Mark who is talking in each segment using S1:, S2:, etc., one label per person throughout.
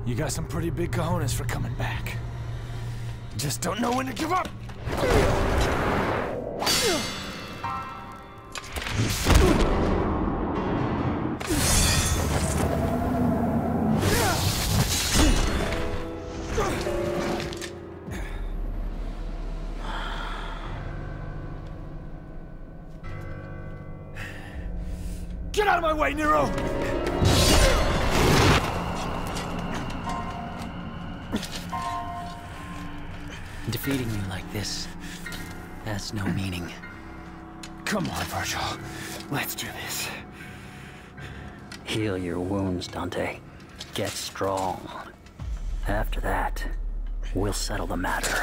S1: You got some pretty big cojones for coming back. Just don't know when to give up! Get out of my way, Nero!
S2: Defeating you like this has no meaning.
S1: Come on, Virgil. Let's do this.
S2: Heal your wounds, Dante. Get strong. After that, we'll settle the matter.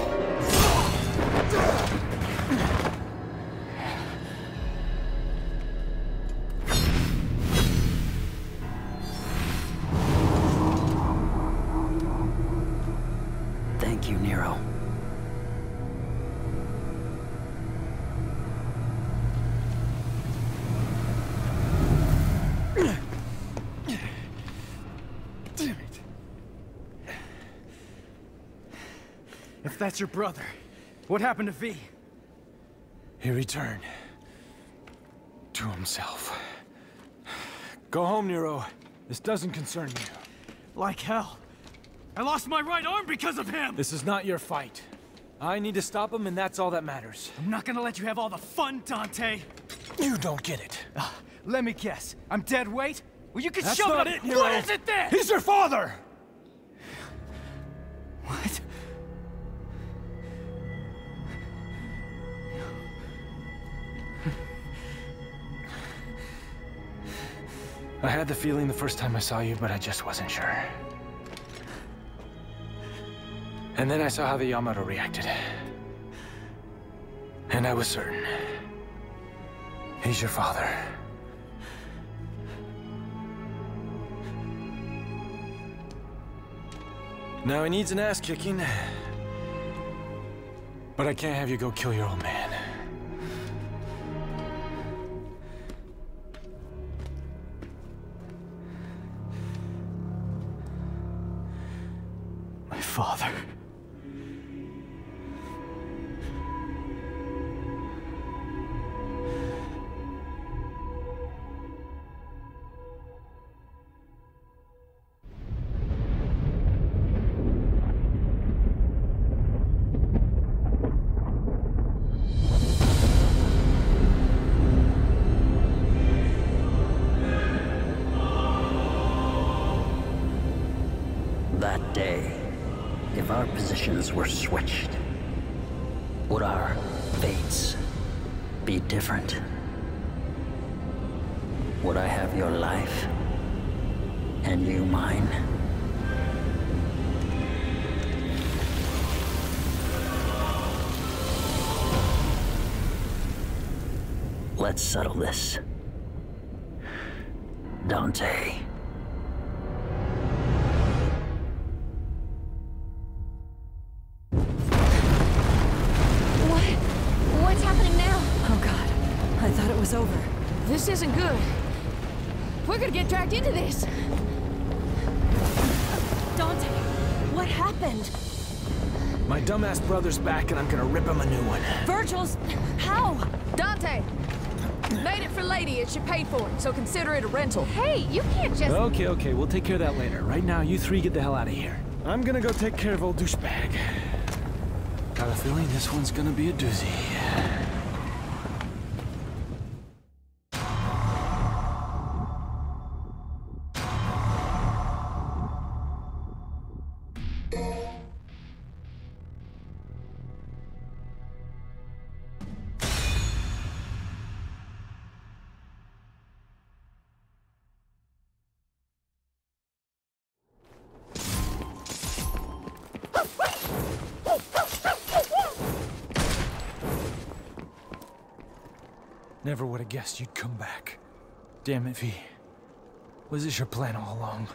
S2: Thank you, Nero.
S1: Damn it.
S3: If that's your brother, what happened to V?
S1: He returned. To himself. Go home, Nero. This doesn't concern you.
S3: Like hell. I lost my right arm because of him!
S1: This is not your fight. I need to stop him, and that's all that matters.
S3: I'm not gonna let you have all the fun, Dante!
S1: You don't get it.
S3: Let me guess. I'm dead weight? Well, you can
S1: That's
S3: shove
S1: not
S3: it
S1: it,
S3: up.
S1: Nero.
S3: What is it then?
S1: He's your father!
S3: What?
S1: I had the feeling the first time I saw you, but I just wasn't sure. And then I saw how the Yamato reacted. And I was certain. He's your father. Now he needs an ass kicking. But I can't have you go kill your old man.
S3: My father.
S2: That day, if our positions were switched, would our fates be different? Would I have your life, and you mine? Let's settle this. Dante.
S4: What's happening now?
S5: Oh God, I thought it was over.
S4: This isn't good. We're gonna get dragged into this.
S5: Dante, what happened?
S1: My dumbass brother's back and I'm gonna rip him a new one.
S5: Virgil's... how?
S4: Dante! Made it for Lady and she paid for it, so consider it a rental. Hey, you can't just...
S1: Okay, we'll take care of that later. Right now, you three get the hell out of here. I'm gonna go take care of old douchebag. Got a feeling this one's gonna be a doozy. Never would have guessed you'd come back. Damn it, V. Was this your plan all along?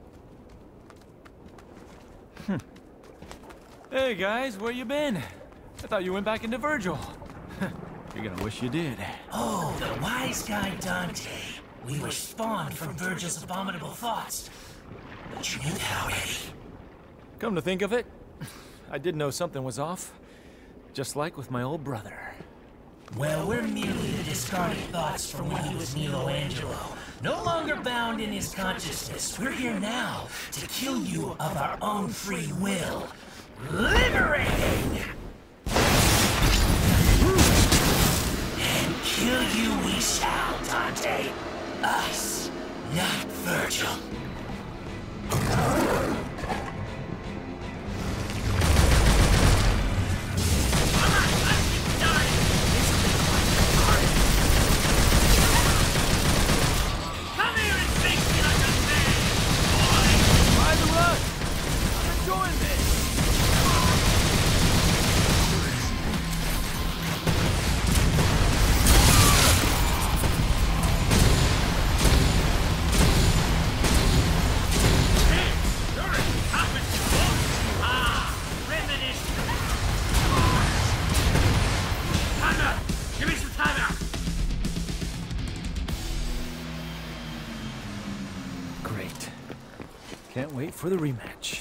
S1: Hey guys, where you been? I thought you went back into Virgil. You're gonna wish you did.
S6: Oh, the wise guy Dante. We were spawned from Virgil's abominable thoughts. But you knew that already.
S1: Come to think of it, I did know something was off. Just like with my old brother.
S6: Well, we're merely the discarded thoughts from when he was Michelangelo. No longer bound in his consciousness. We're here now to kill you of our own free will. Liberating! And kill you we shall, Dante. Us, not Virgil.
S1: Great. Can't wait for the rematch.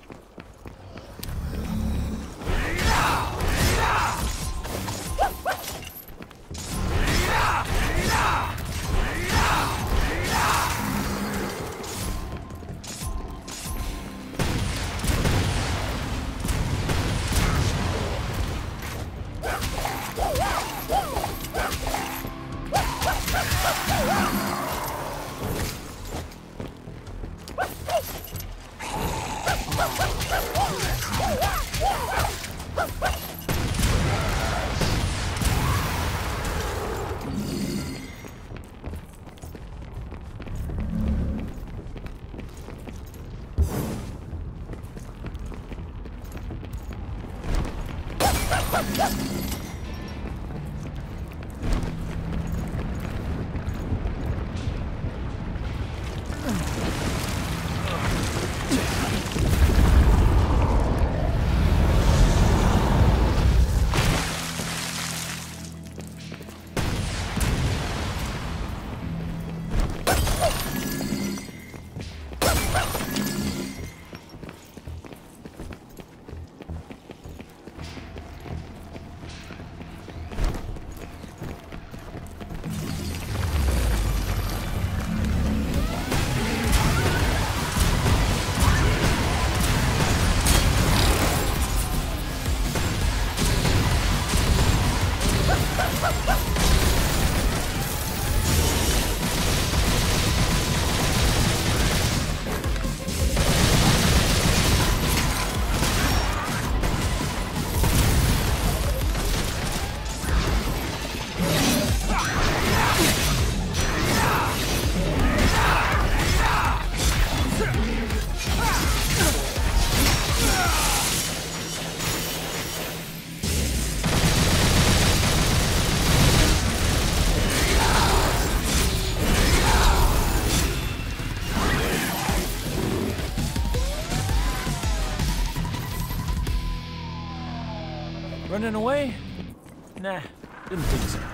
S1: Running away? Nah, didn't think so.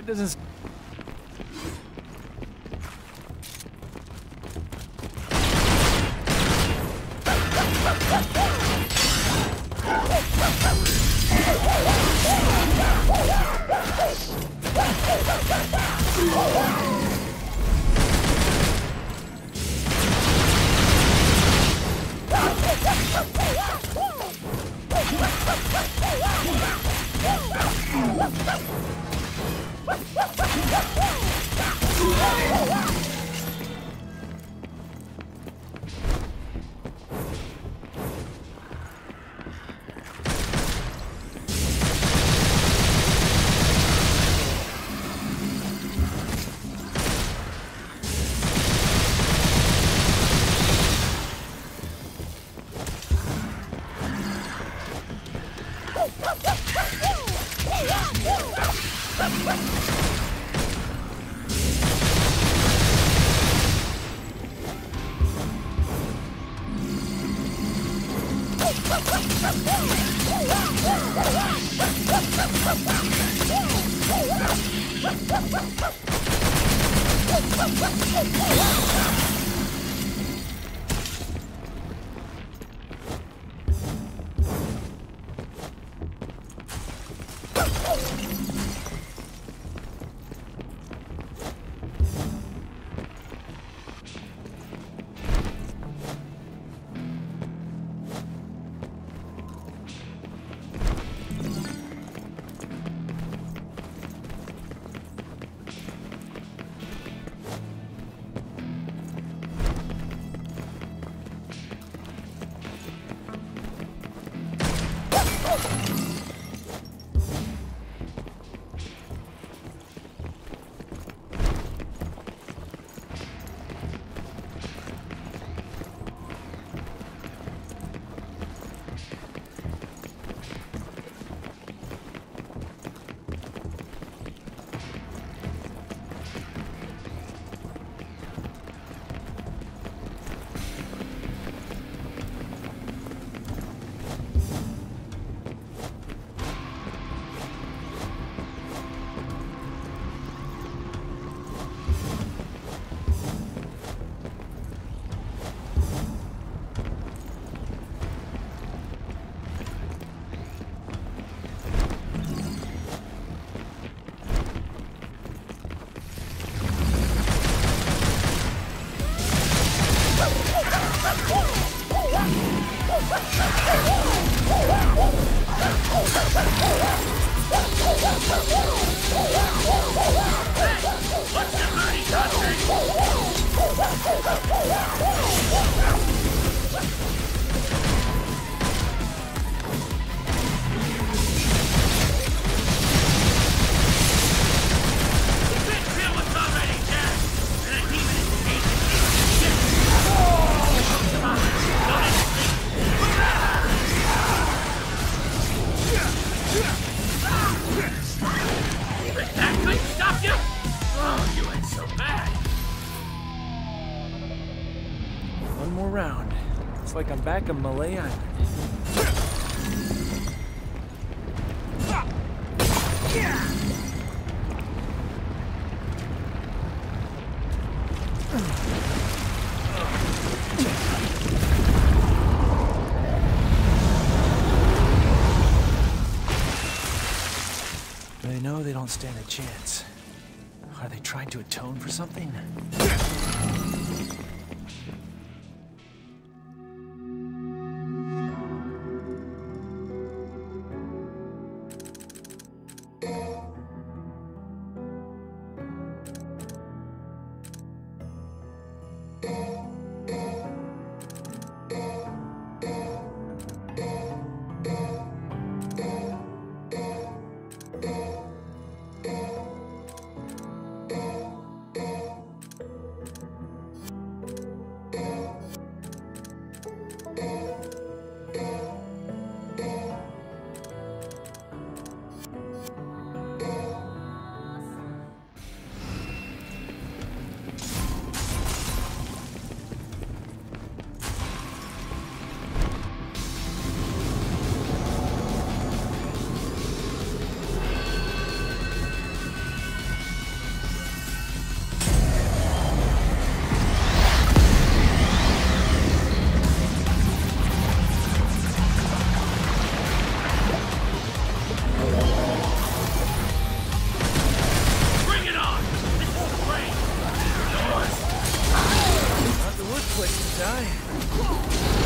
S1: That doesn't... One more round. It's like I'm back on Malay Island. They know they don't stand a chance. Are they trying to atone for something? guy.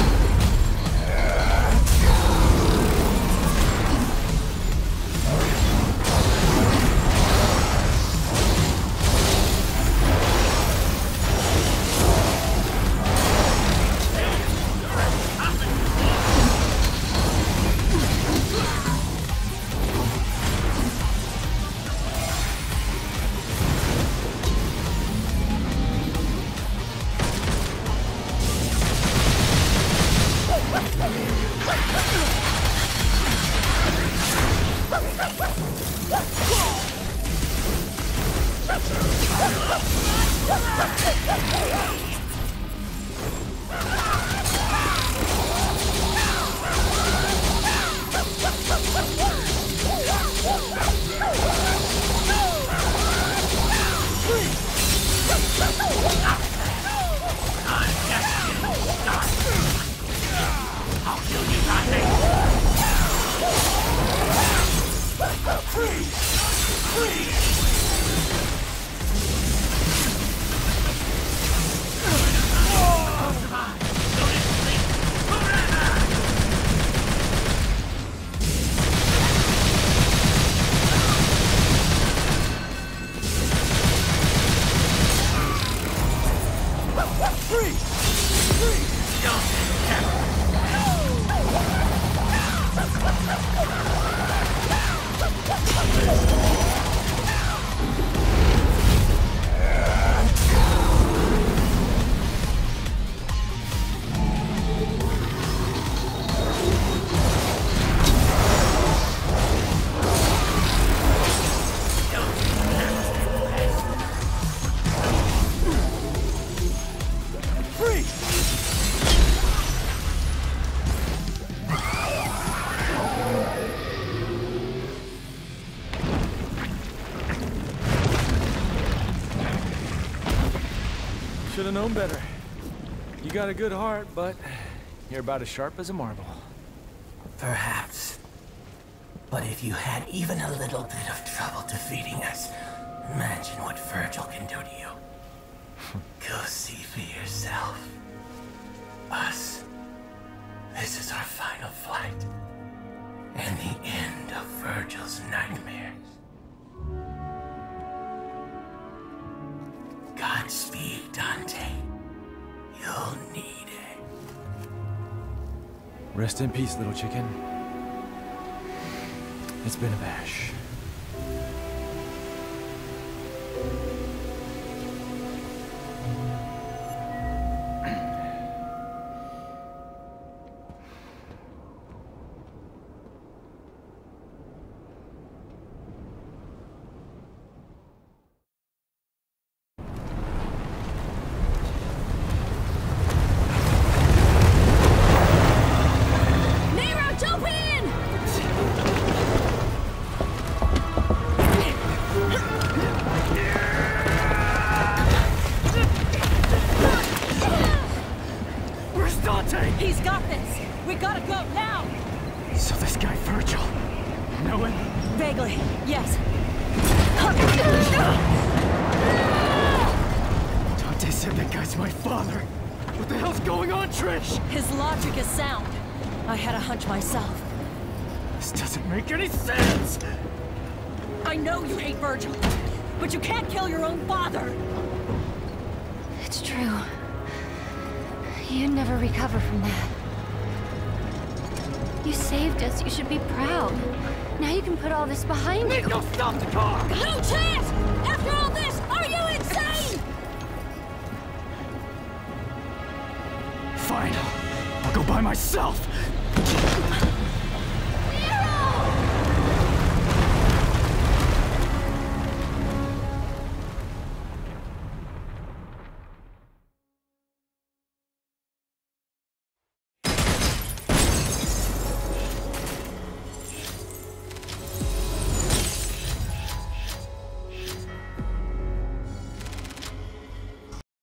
S1: Should have known better. You got a good heart, but you're about as sharp as a marble.
S6: Perhaps. But if you had even a little bit of trouble defeating us, imagine what Virgil can do to you. Go see for yourself. Us. This is our final fight. And the end of Virgil's nightmares. Godspeed, Dante. You'll need it.
S1: Rest in peace, little chicken. It's been a bash.
S5: He's got this! We gotta go, now!
S1: So this guy Virgil, know him?
S5: Vaguely, yes.
S1: Dante said that guy's my father. What the hell's going on, Trish?
S5: His logic is sound. I had a hunch myself.
S1: This doesn't make any sense!
S5: I know you hate Virgil, but you can't kill your own father!
S7: It's true. You'd never recover from that. You saved us. You should be proud. Now you can put all this behind you.
S1: Go stop the car!
S5: No chance! After all this, are you insane?
S1: Fine. I'll go by myself.